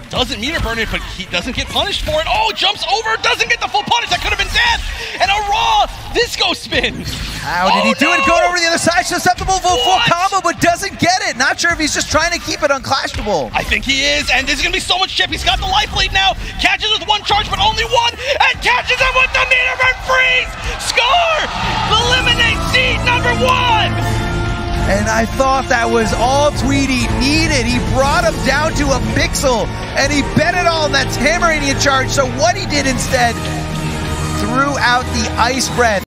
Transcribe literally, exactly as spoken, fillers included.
doesn't meter burn it, but he doesn't get punished for it. Oh, jumps over, doesn't get the full punish. That could have been death. And a raw disco spin. How did oh, he do no. it? Going over the other side, susceptible for a full What? combo, but doesn't get it. Not sure if he's just trying to keep it unclashable. I think he is, and there's gonna be so much chip. He's got the life lead now. Catches with one charge, but only one, and catches him with the meter burn freeze. Score! Eliminate seed number one. And I thought that was all Tweedy needed. He brought him down to a pixel, and he bet it all on that Tamaranian charge. So what he did instead, threw out the ice breath.